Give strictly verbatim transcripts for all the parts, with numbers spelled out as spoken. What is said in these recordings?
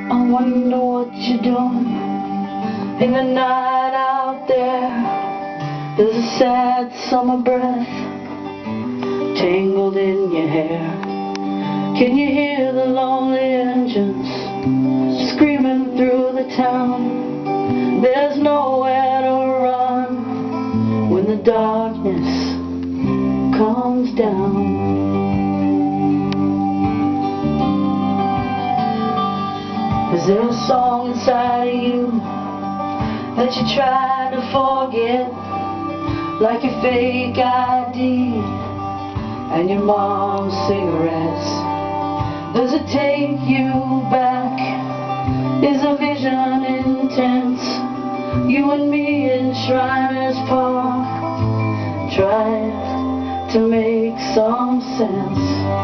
I wonder what you're doing in the night out there. There's a sad summer breath tangled in your hair. Can you hear the lonely engines screaming through the town? There's nowhere to run when the darkness comes down. Is there a song inside of you that you try to forget, like your fake I D and your mom's cigarettes? Does it take you back? Is a vision intense? You and me in Shriners Park, try to make some sense.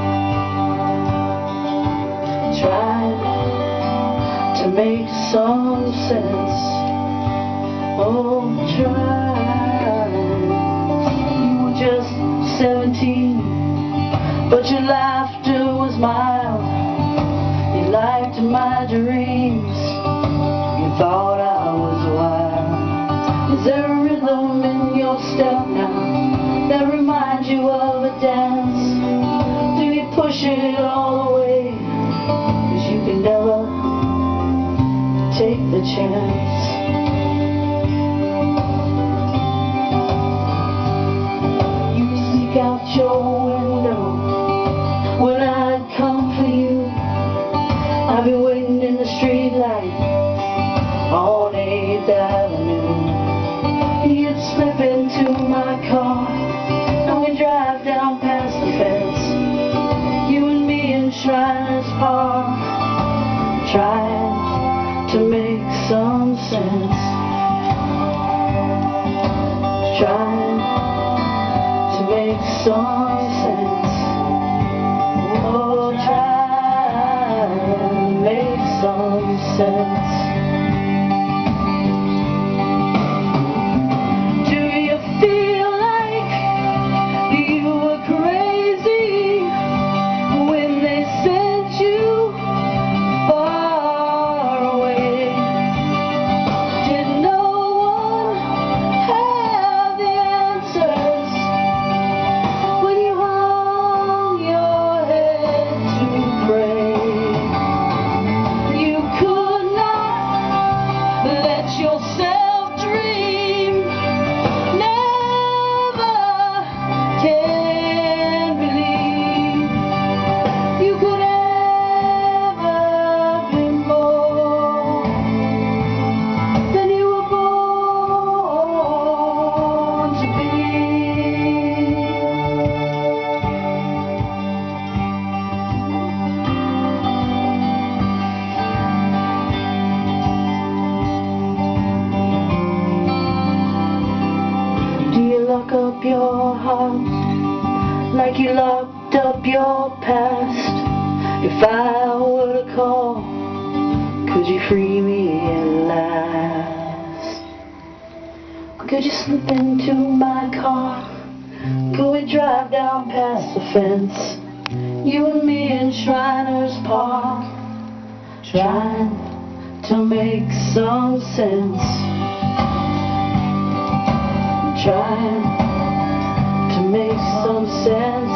Try to make some sense. Oh, try. You were just seventeen, but your laughter was mild. You liked my dreams. You thought I was wild. Is there a rhythm in your step now that reminds you of a dance? Do you push it all away, 'cause you can never take the chance? You sneak out your window when I'd come for you. I've been waiting in the street light on eighth avenue. You'd slip into my car and we drive down past the fence. You and me in Shriners Park, trying to make some sense. Trying to make some sense. Oh, try to make some sense. Do you feel like you were crazy when they sent you far away? Did no one have the answers when you hung your head to pray? You could not let yourself dream. Never can believe you could ever be more than you were born to be. Do you lock up your heart like you locked up your past? If I were to call, could you free me at last? Could you slip into my car? Could we drive down past the fence? You and me in Shriners Park, trying to make some sense. Trying to make some sense.